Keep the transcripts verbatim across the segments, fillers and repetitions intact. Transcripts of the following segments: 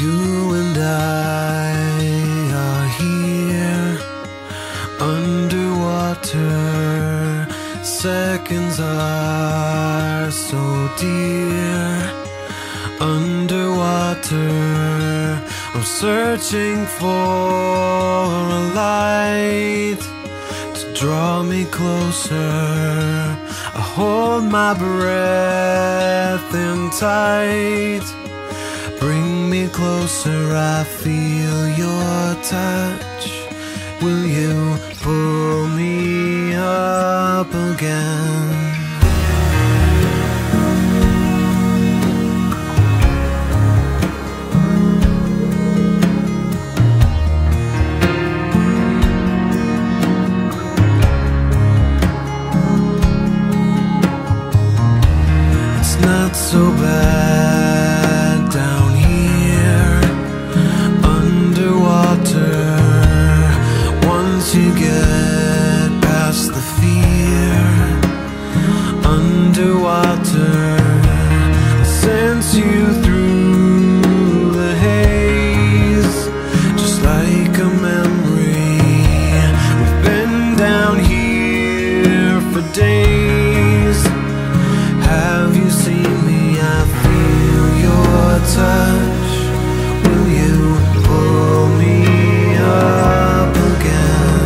You and I are here underwater. Seconds are so dear. Underwater, I'm searching for a light to draw me closer. I hold my breath in tight. Bring me closer, I feel your touch. Will you pull me up again? It's not so bad down here underwater. Once you get past the fear, underwater, I'll sense you through the haze, just like a memory. We've been down here for days. Have you seen me? I feel your touch. Will you pull me up again?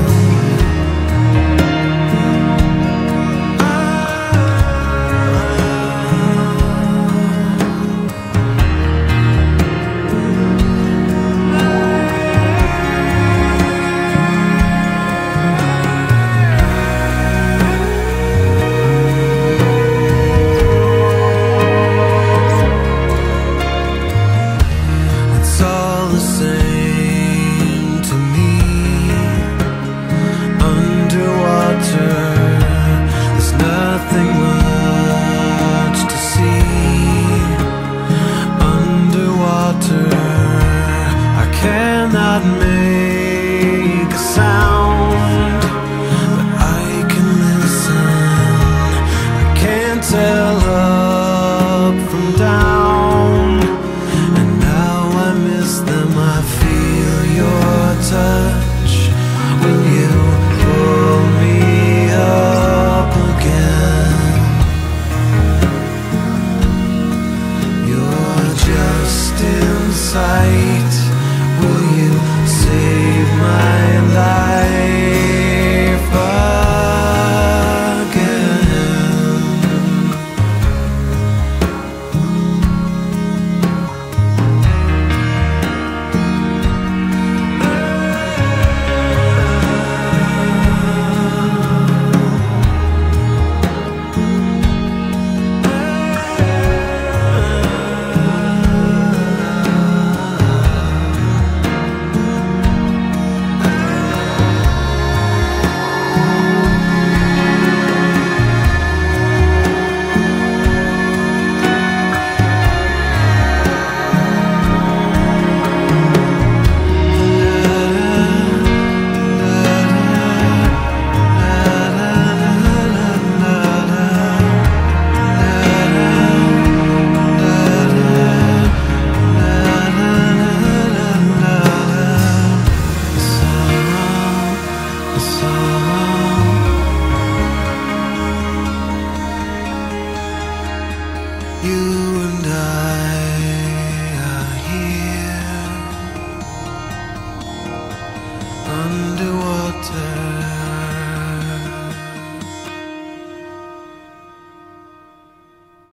It's all the same to me. Underwater, there's nothing much to see. Underwater, I cannot make a sound, but I can listen. I can't tell up from down, and now I miss them. I feel your touch. Will you pull me up again? You're just in sight. Will you save my life again? You and I are here underwater.